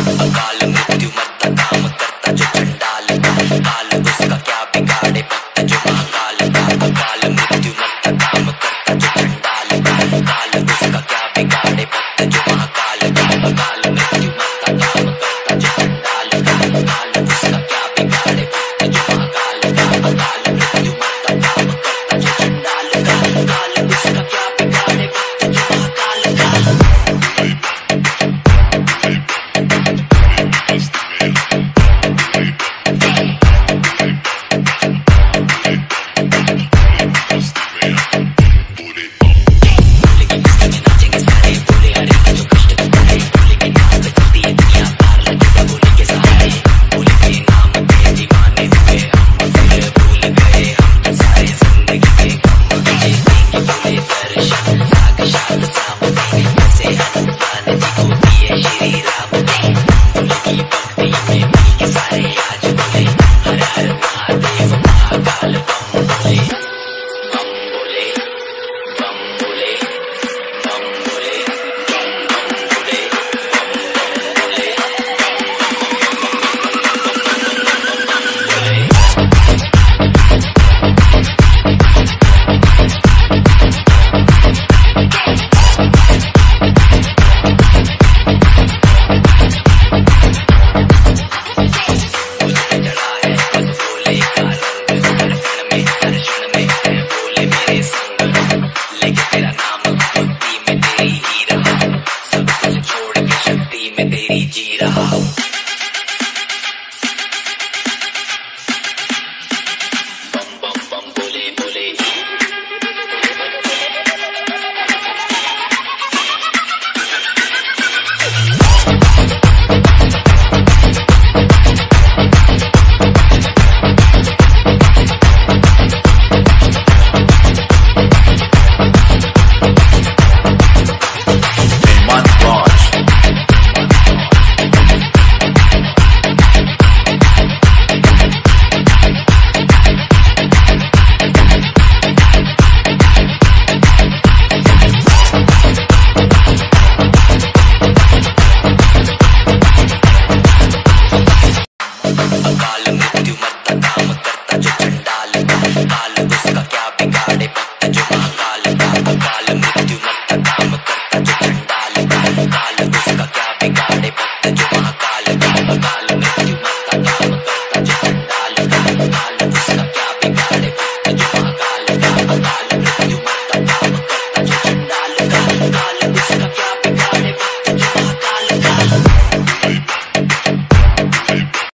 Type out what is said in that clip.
अकाल मृत्यु मरता काम करता जो चंडाल का, काल उसका क्या बिगाड़े भक्त जो महाकाल का। अकाल मृत्यु मरता काम करता जो चंडाल का, काल उसका क्या बिगाड़े भक्त जो महाकाल का। अकाल मृत्यु मरता काम करता जो चंडाल का, काल उसका क्या बिगाड़े भक्त जो महाकाल का। अकाल मृत्यु मरता काम करता जो चंडाल का, काल उसका क्या बिगाड़े भक्त जो महाकाल का। जी रहा हूँ।